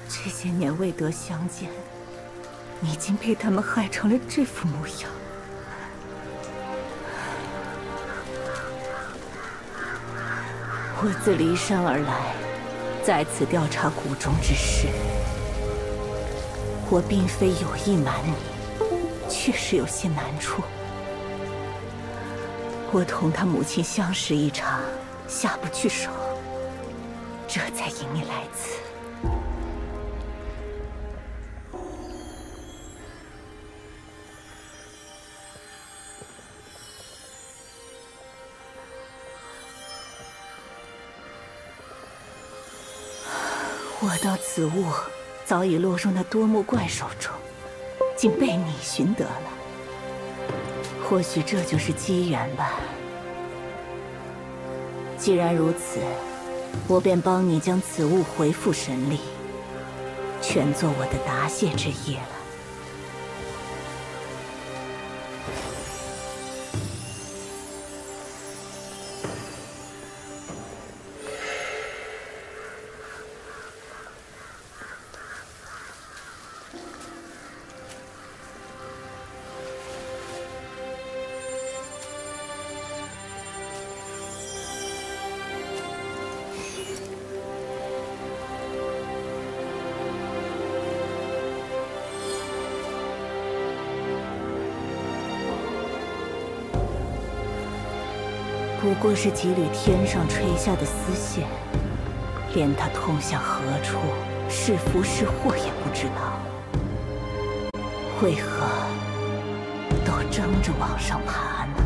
这些年未得相见，你已经被他们害成了这副模样。我自骊山而来，在此调查谷中之事。我并非有意瞒你，确实有些难处。我同他母亲相识一场，下不去手，这才引你来此。 我道此物早已落入那多目怪手中，竟被你寻得了。或许这就是机缘吧。既然如此，我便帮你将此物回复神力，全做我的答谢之业了。 不过是几缕天上垂下的丝线，连它通向何处，是福是祸也不知道。为何都争着往上爬呢？